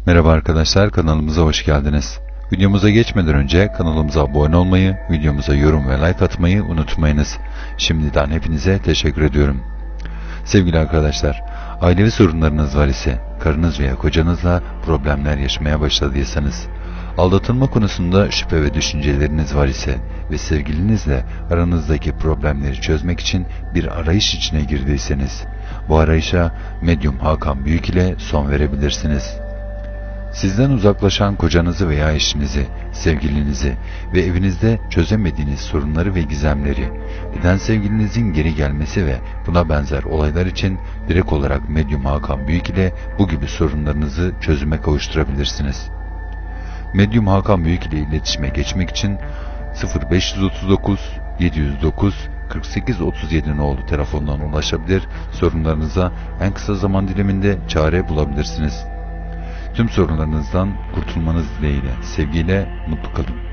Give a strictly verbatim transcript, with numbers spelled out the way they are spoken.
Merhaba arkadaşlar, kanalımıza hoş geldiniz. Videomuza geçmeden önce kanalımıza abone olmayı, videomuza yorum ve like atmayı unutmayınız. Şimdiden hepinize teşekkür ediyorum. Sevgili arkadaşlar, ailevi sorunlarınız var ise, karınız veya kocanızla problemler yaşamaya başladıysanız, aldatılma konusunda şüphe ve düşünceleriniz var ise ve sevgilinizle aranızdaki problemleri çözmek için bir arayış içine girdiyseniz, bu arayışa Medyum Hakan Büyük ile son verebilirsiniz. Sizden uzaklaşan kocanızı veya eşinizi, sevgilinizi ve evinizde çözemediğiniz sorunları ve gizemleri, giden sevgilinizin geri gelmesi ve buna benzer olaylar için direkt olarak Medyum Hakan Büyük ile bu gibi sorunlarınızı çözüme kavuşturabilirsiniz. Medyum Hakan Büyük ile iletişime geçmek için sıfır beş otuz dokuz yedi yüz dokuz kırk sekiz otuz yedi nolu telefondan ulaşabilir, sorunlarınıza en kısa zaman diliminde çare bulabilirsiniz. Tüm sorunlarınızdan kurtulmanız dileğiyle, sevgiyle, mutlu kalın.